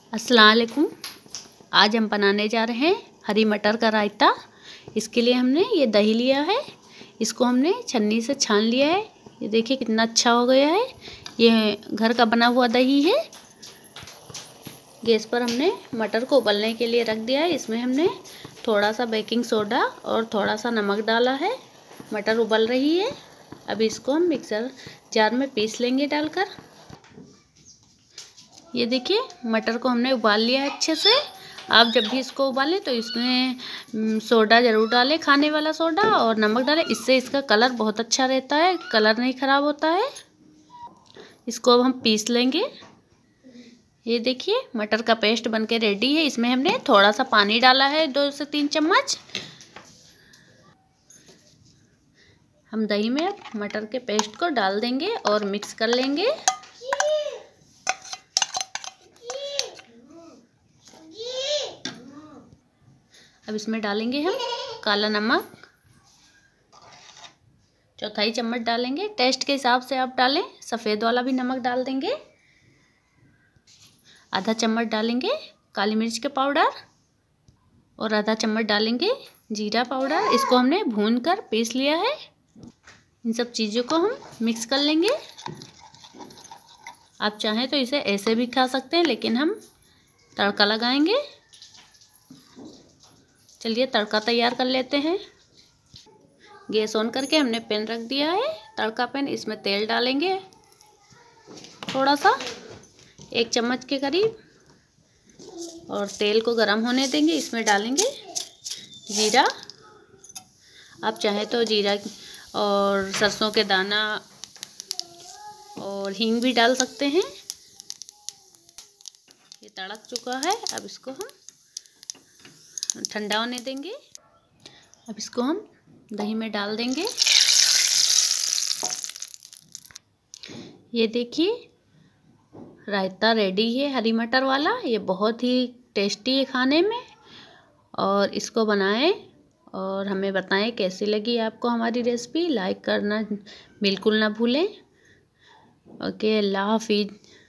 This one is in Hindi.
अस्सलाम वालेकुम। आज हम बनाने जा रहे हैं हरी मटर का रायता। इसके लिए हमने ये दही लिया है, इसको हमने छन्नी से छान लिया है। ये देखिए कितना अच्छा हो गया है। ये घर का बना हुआ दही है। गैस पर हमने मटर को उबलने के लिए रख दिया है। इसमें हमने थोड़ा सा बेकिंग सोडा और थोड़ा सा नमक डाला है। मटर उबल रही है। अब इसको हम मिक्सर जार में पीस लेंगे डालकर। ये देखिए मटर को हमने उबाल लिया है अच्छे से। आप जब भी इसको उबालें तो इसमें सोडा ज़रूर डालें, खाने वाला सोडा, और नमक डालें। इससे इसका कलर बहुत अच्छा रहता है, कलर नहीं ख़राब होता है। इसको अब हम पीस लेंगे। ये देखिए मटर का पेस्ट बनके रेडी है। इसमें हमने थोड़ा सा पानी डाला है, 2 से 3 चम्मच। हम दही में अब मटर के पेस्ट को डाल देंगे और मिक्स कर लेंगे। अब इसमें डालेंगे हम काला नमक, 1/4 चम्मच डालेंगे। टेस्ट के हिसाब से आप डालें। सफ़ेद वाला भी नमक डाल देंगे। आधा चम्मच डालेंगे काली मिर्च के पाउडर और आधा चम्मच डालेंगे जीरा पाउडर। इसको हमने भूनकर पीस लिया है। इन सब चीज़ों को हम मिक्स कर लेंगे। आप चाहें तो इसे ऐसे भी खा सकते हैं, लेकिन हम तड़का लगाएंगे। चलिए तड़का तैयार कर लेते हैं। गैस ऑन करके हमने पैन रख दिया है, तड़का पैन। इसमें तेल डालेंगे थोड़ा सा, 1 चम्मच के करीब, और तेल को गरम होने देंगे। इसमें डालेंगे जीरा। आप चाहें तो जीरा और सरसों के दाना और हींग भी डाल सकते हैं। ये तड़क चुका है। अब इसको हम ठंडा होने देंगे। अब इसको हम दही में डाल देंगे। ये देखिए रायता रेडी है हरी मटर वाला। ये बहुत ही टेस्टी है खाने में। और इसको बनाएं और हमें बताएं कैसी लगी आपको हमारी रेसिपी। लाइक करना बिल्कुल ना भूलें। ओके, अल्लाह हाफिज़।